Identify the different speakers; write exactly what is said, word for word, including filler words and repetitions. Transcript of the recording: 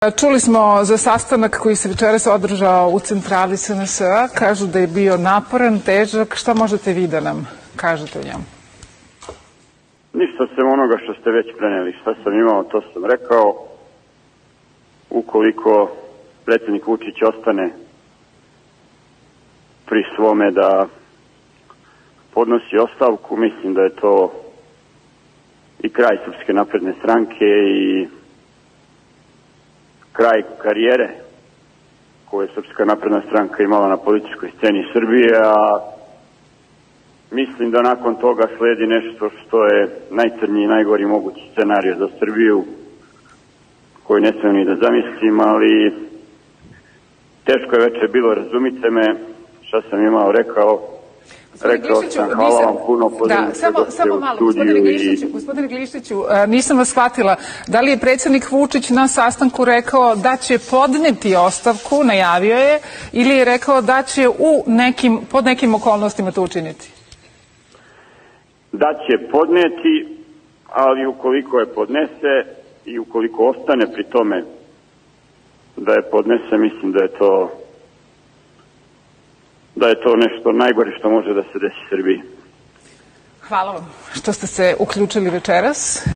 Speaker 1: Čuli smo za sastanak koji se večeras održao u centrali S N S-a. Kažu da je bio naporan, težak. Šta možete vi da nam kažete o njemu?
Speaker 2: Ništa sem onoga što ste već preneli. Šta sam imao, to sam rekao. Ukoliko predsjednik Vučić ostane pri svome da podnosi ostavku, mislim da je to i kraj Srpske napredne stranke i kraj karijere koju je Srpska napredna stranka imala na političkoj sceni Srbije, a mislim da nakon toga sledi nešto što je najcrnji i najgori mogući scenarij za Srbiju, koji ne smijem ni da zamislim, ali teško je večer bilo, razumite me, šta sam imao rekao. Rekao sam, hvala vam puno,
Speaker 1: da, samo, samo malo, gospodine Glišiću, gospodine Glišiću, nisam vas shvatila, da li je predsjednik Vučić na sastanku rekao da će podneti ostavku, najavio je, ili je rekao da će u nekim, pod nekim okolnostima to učiniti?
Speaker 2: Da će podneti, ali ukoliko je podnese i ukoliko ostane pri tome da je podnese, mislim da je to da je to nešto najgore što može da se desi Srbiji.
Speaker 1: Hvala vam što ste se uključili večeras.